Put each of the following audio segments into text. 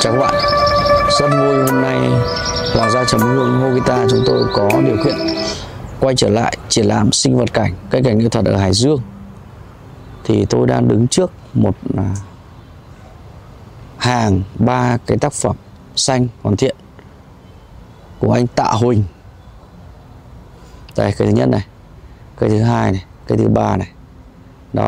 Chào các bạn, rất vui hôm nay Hoàng gia Trầm Hương Hobita chúng tôi có điều kiện quay trở lại triển lãm sinh vật cảnh, cây cảnh nghệ thuật ở Hải Dương. Thì tôi đang đứng trước một hàng 3 cái tác phẩm xanh hoàn thiện của anh Tạ Huỳnh. Đây, cây thứ nhất này, cây thứ hai này, cây thứ ba này. Đó.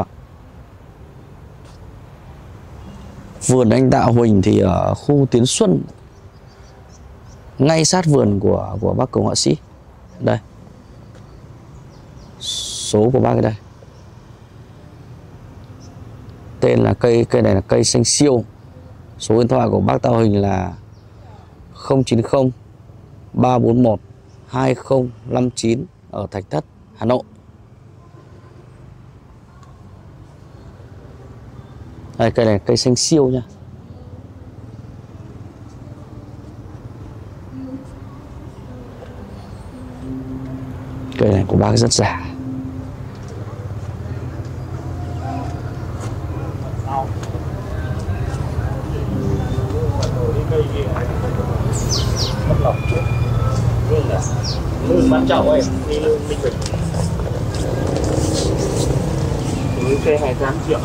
Vườn anh Tạ Huỳnh thì ở khu Tiến Xuân, ngay sát vườn của bác Cầu họa sĩ. Đây, số của bác ở đây. Tên là cây này là cây xanh siêu. Số điện thoại của bác Tạ Huỳnh là 090 341 2059 ở Thạch Thất, Hà Nội. Đây, cây này cây xanh siêu nha. Cây này của bác rất già. Quan trọng ấy, đi lương minh bạch. Cây 28 triệu.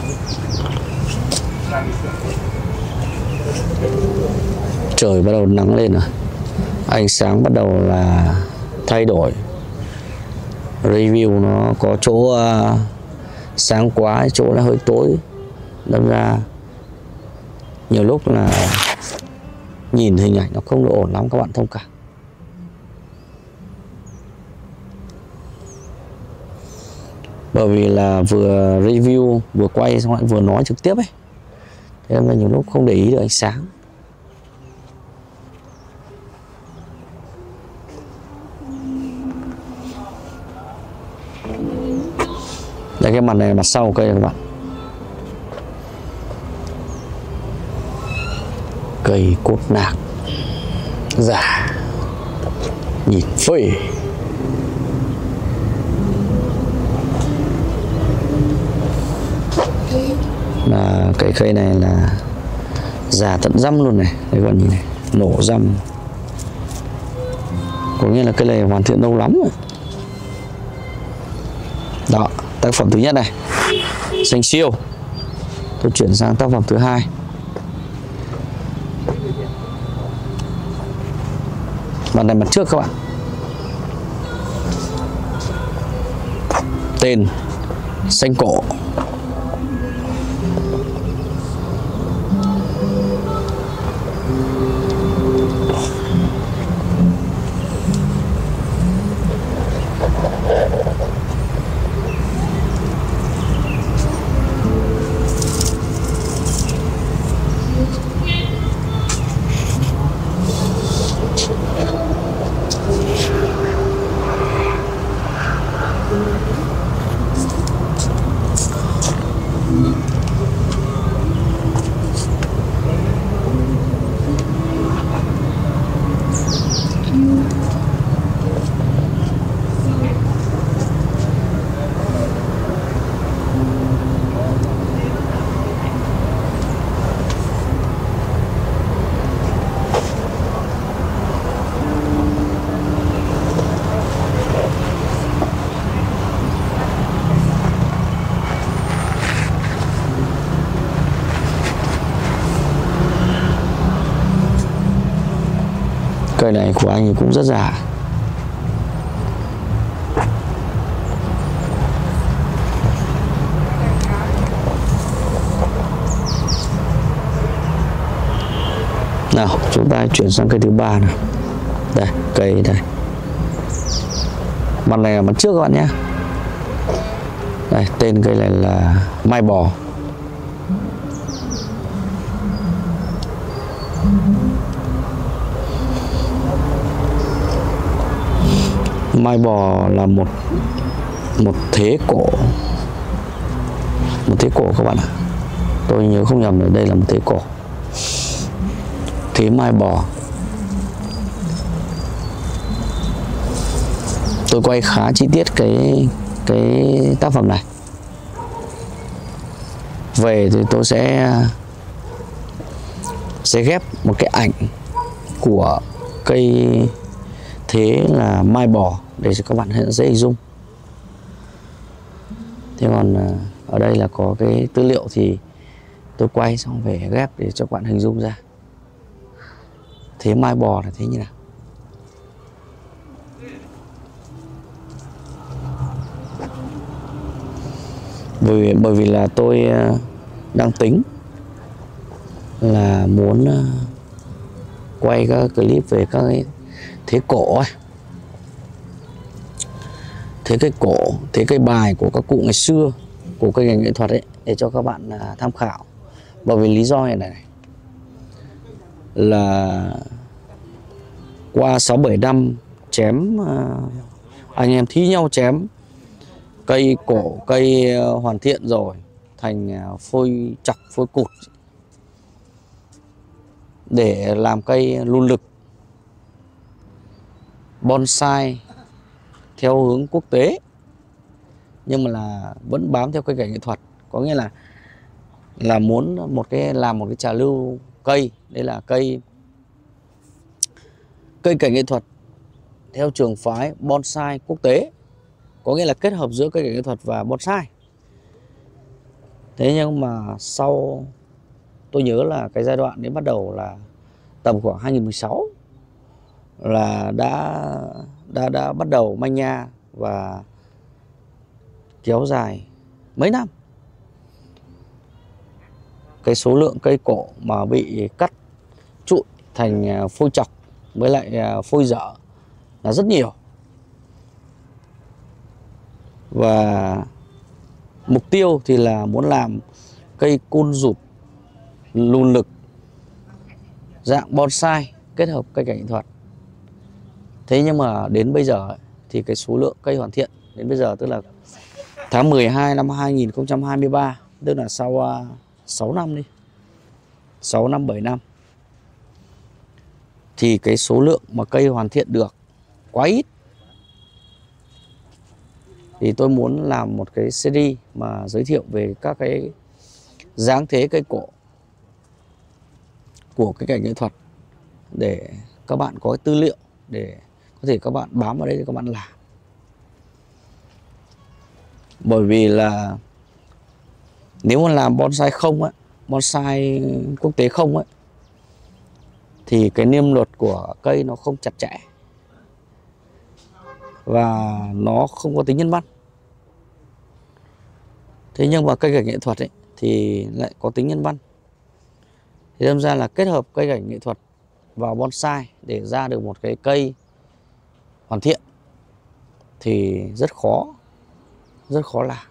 Trời bắt đầu nắng lên rồi, ánh sáng bắt đầu là thay đổi. Review nó có chỗ sáng quá, chỗ là hơi tối, đâm ra nhiều lúc là nhìn hình ảnh nó không được ổn lắm, các bạn thông cảm. Bởi vì là vừa review vừa quay xong lại vừa nói trực tiếp ấy, thế nên là nhiều lúc không để ý được ánh sáng. Đây, cái mặt này là mặt sau cây này các bạn. Cây cốt nạc già, nhìn phê. Là cái cây này là già tận răm luôn này. Đây các bạn nhìn này, nổ răm. Có nghĩa là cây này hoàn thiện lâu lắm rồi. Đó, tác phẩm thứ nhất này, xanh siêu. Tôi chuyển sang tác phẩm thứ hai. Mặt này mặt trước các bạn. Tên xanh cổ. Cây này của anh cũng rất già. Nào, chúng ta chuyển sang cây thứ ba nào. Đây, cây đây. Mặt này là mặt trước các bạn nhé. Đây, tên cây này là mai bò. Mai bò là một thế cổ. Một thế cổ các bạn ạ. Tôi nhớ không nhầm là đây là một thế cổ. Thế mai bò. Tôi quay khá chi tiết cái tác phẩm này. Về thì tôi sẽ sẽ ghép một cái ảnh của cây thế là mai bò để cho các bạn dễ hình dung. Thế còn ở đây là có cái tư liệu thì tôi quay xong về ghép để cho các bạn hình dung ra thế mai bò là thế như nào. Bởi vì là tôi đang tính là muốn quay các clip về các cái thế cổ ấy. Thế cây cổ, thế cây bài của các cụ ngày xưa, của cây ngành nghệ thuật ấy, để cho các bạn tham khảo. Bởi vì lý do này là qua 6-7 năm chém, anh em thí nhau chém cây cổ, cây hoàn thiện rồi thành phôi chọc, phôi cụt để làm cây luôn lực bonsai theo hướng quốc tế, nhưng mà là vẫn bám theo cây cảnh nghệ thuật. Có nghĩa là muốn làm một cái trào lưu cây, đây là cây cảnh nghệ thuật theo trường phái bonsai quốc tế, có nghĩa là kết hợp giữa cây cảnh nghệ thuật và bonsai. Thế nhưng mà sau, tôi nhớ là cái giai đoạn đến bắt đầu là tầm khoảng 2016 là đã bắt đầu manh nha và kéo dài mấy năm. Cái số lượng cây cổ mà bị cắt trụi thành phôi chọc với lại phôi dở là rất nhiều. Và mục tiêu thì là muốn làm cây côn rụt lùn lực dạng bonsai kết hợp cây cảnh nghệ thuật. Thế nhưng mà đến bây giờ thì cái số lượng cây hoàn thiện đến bây giờ, tức là tháng 12 năm 2023, tức là sau 6 năm đi, 6 năm 7 năm, thì cái số lượng mà cây hoàn thiện được quá ít. Thì tôi muốn làm một cái series mà giới thiệu về các cái dáng thế cây cổ của cái cảnh nghệ thuật để các bạn có cái tư liệu để có thể các bạn bám vào đấy để các bạn làm. Bởi vì là nếu mà làm bonsai không ấy, bonsai quốc tế không ấy, thì cái niêm luật của cây nó không chặt chẽ và nó không có tính nhân văn. Thế nhưng mà cây cảnh nghệ thuật ấy thì lại có tính nhân văn. Thì đâm ra là kết hợp cây cảnh nghệ thuật vào bonsai để ra được một cái cây hoàn thiện thì rất khó làm.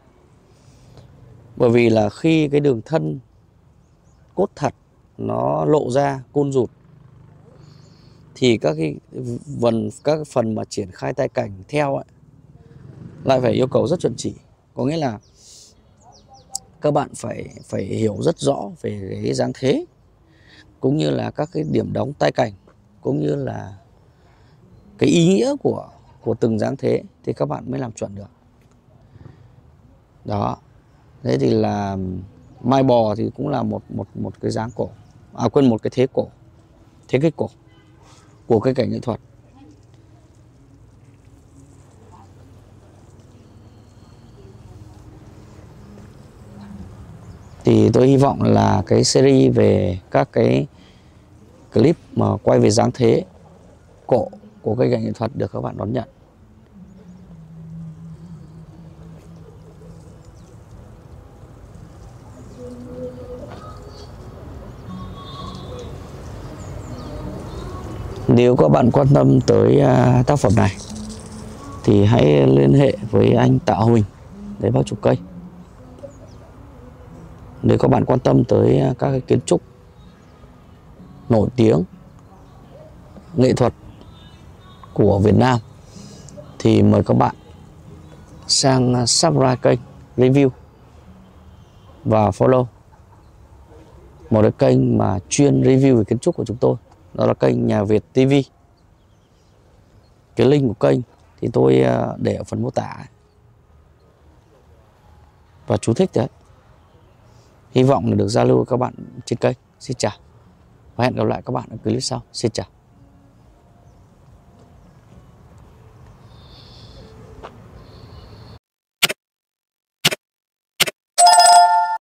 Bởi vì là khi cái đường thân cốt thật nó lộ ra côn rụt thì các phần mà triển khai tay cảnh theo ấy lại phải yêu cầu rất chuẩn chỉ. Có nghĩa là các bạn phải hiểu rất rõ về cái dáng thế, cũng như là các cái điểm đóng tay cảnh, cũng như là cái ý nghĩa của từng dáng thế thì các bạn mới làm chuẩn được. Đó. Thế thì là mai bò thì cũng là một cái dáng cổ, một cái thế cổ, thế cây cổ của cây cảnh nghệ thuật. Thì tôi hy vọng là cái series về các cái clip mà quay về dáng thế cổ của cây cảnh nghệ thuật được các bạn đón nhận. Nếu các bạn quan tâm tới tác phẩm này thì hãy liên hệ với anh Tạ Huỳnh để bác chụp cây. Nếu các bạn quan tâm tới các cái kiến trúc nổi tiếng nghệ thuật của Việt Nam thì mời các bạn sang subscribe kênh, review và follow một cái kênh mà chuyên review về kiến trúc của chúng tôi, đó là kênh Nhà Việt TV. Cái link của kênh thì tôi để ở phần mô tả và chú thích đấy. Hy vọng là được giao lưu với các bạn trên kênh. Xin chào. và hẹn gặp lại các bạn ở clip sau. Xin chào.